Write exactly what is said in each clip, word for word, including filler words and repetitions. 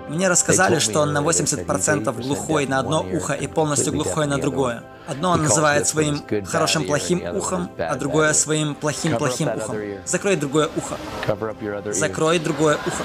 Мне рассказали, что он на восемьдесят процентов глухой на одно ухо и полностью глухой на другое. Одно он называет своим хорошим-плохим ухом, а другое своим плохим-плохим ухом. Закрой другое ухо. Закрой другое ухо.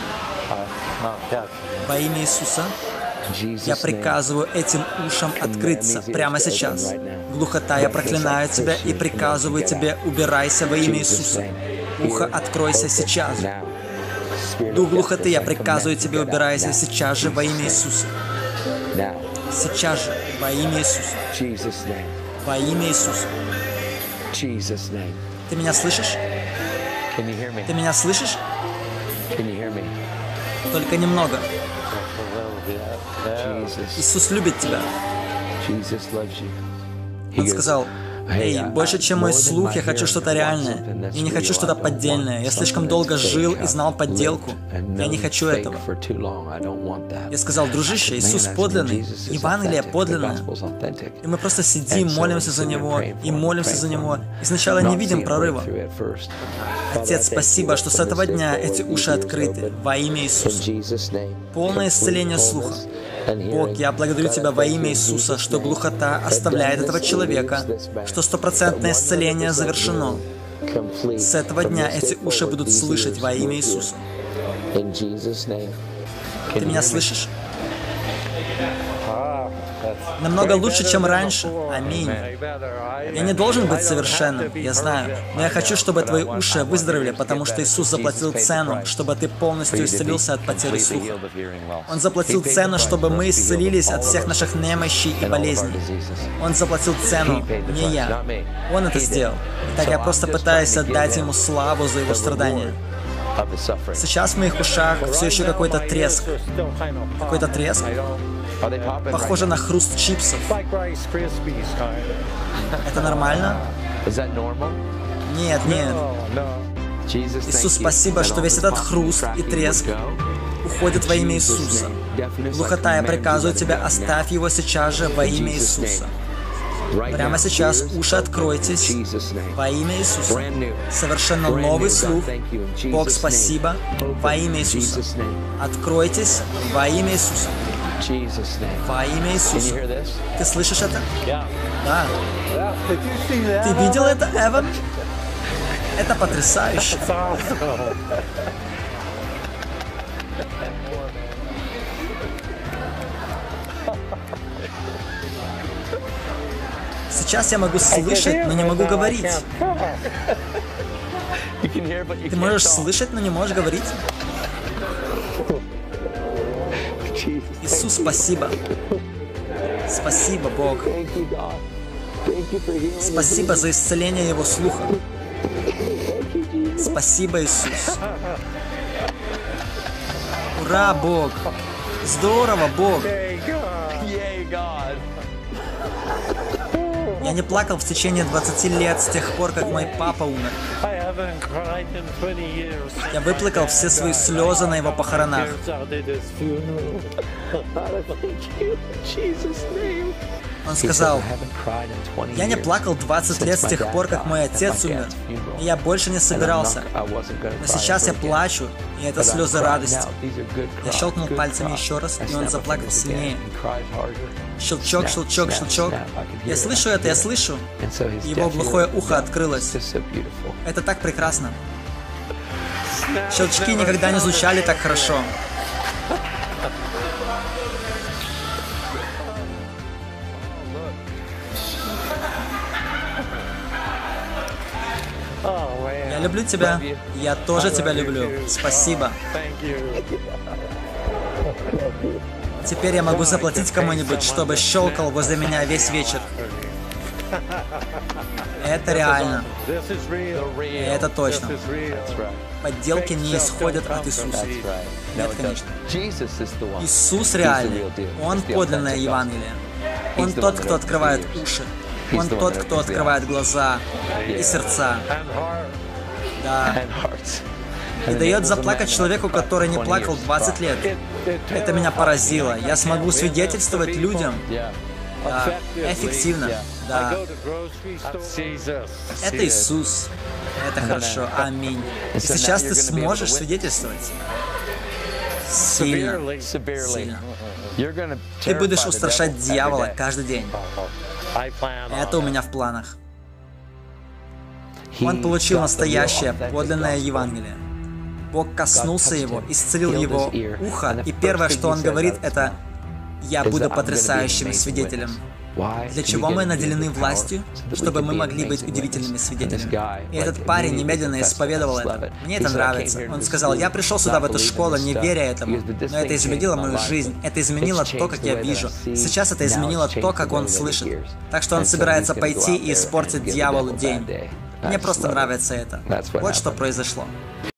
Во имя Иисуса я приказываю этим ушам открыться прямо сейчас. Глухота, я проклинаю тебя и приказываю тебе, убирайся во имя Иисуса. Ухо, откройся сейчас же. Дух глухоты, я приказываю тебе, убирайся сейчас же во имя Иисуса. Сейчас же во имя Иисуса. Во имя Иисуса. Ты меня слышишь? Ты меня слышишь? Только немного. Иисус любит тебя. Он сказал: «Эй, больше, чем мой слух, я хочу что-то реальное. Я не хочу что-то поддельное. Я слишком долго жил и знал подделку. Я не хочу этого». Я сказал: «Дружище, Иисус подлинный. Евангелие подлинное. И мы просто сидим, молимся за Него, и молимся за Него. И сначала не видим прорыва. Отец, спасибо, что с этого дня эти уши открыты во имя Иисуса. Полное исцеление слуха. Бог, я благодарю Тебя во имя Иисуса, что глухота оставляет этого человека, что стопроцентное исцеление завершено. С этого дня эти уши будут слышать во имя Иисуса». Ты меня слышишь? Намного лучше, чем раньше. Аминь. Я не должен быть совершенным, я знаю. Но я хочу, чтобы твои уши выздоровели, потому что Иисус заплатил цену, чтобы ты полностью исцелился от потери слуха. Он заплатил цену, чтобы мы исцелились от всех наших немощей и болезней. Он заплатил цену, не я. Он это сделал. Итак, я просто пытаюсь отдать Ему славу за Его страдания. Сейчас в моих ушах все еще какой-то треск. Какой-то треск. Похоже на хруст чипсов. Это нормально? Нет, нет. Иисус, спасибо, что весь этот хруст и треск уходит во имя Иисуса. Глухота, я приказываю тебя, оставь его сейчас же во имя Иисуса. Прямо сейчас уши откройтесь во имя Иисуса. Совершенно новый слух. Бог, спасибо во имя Иисуса. Откройтесь во имя Иисуса. Во имя Иисуса. Ты слышишь это? Да. Ты видел это, Эван? Это потрясающе. Сейчас я могу слышать, но не могу говорить. Ты можешь слышать, но не можешь говорить? Иисус, спасибо. Спасибо, Бог. Спасибо за исцеление его слуха. Спасибо, Иисус. Ура, Бог. Здорово, Бог. Я не плакал в течение двадцати лет с тех пор, как мой папа умер. Я выплакал все свои слезы на его похоронах. Он сказал: «Я не плакал двадцать лет с тех пор, как мой отец умер, и я больше не собирался. Но сейчас я плачу, и это слезы радости». Я щелкнул пальцами еще раз, и он заплакал сильнее. Щелчок, щелчок, щелчок. Я слышу это, я слышу. Его глухое ухо открылось. Это так прекрасно. Щелчки никогда не звучали так хорошо. Я люблю тебя. Я тоже тебя люблю. Спасибо. Теперь я могу заплатить кому-нибудь, чтобы щелкал возле меня весь вечер. Это реально. И это точно. Подделки не исходят от Иисуса. Нет, конечно. Иисус реальный. Он подлинное Евангелие. Он тот, кто открывает уши. Он тот, кто открывает глаза и сердца. Да. И дает заплакать человеку, который не плакал двадцать лет. Это меня поразило. Я смогу свидетельствовать людям. Да. Эффективно. Да. Это Иисус. Это хорошо. Аминь. И сейчас ты сможешь свидетельствовать. Сильно. Сильно. Ты будешь устрашать дьявола каждый день. Это у меня в планах. Он получил настоящее, подлинное Евангелие. Бог коснулся его, исцелил его ухо, и первое, что он говорит, это «Я буду потрясающим свидетелем». Для чего мы наделены властью? Чтобы мы могли быть удивительными свидетелями. И этот парень немедленно исповедовал это. Мне это нравится. Он сказал, я пришел сюда, в эту школу, не веря этому. Но это изменило мою жизнь. Это изменило то, как я вижу. Сейчас это изменило то, как он слышит. Так что он собирается пойти и испортить дьяволу день. Мне просто нравится это. Вот что произошло.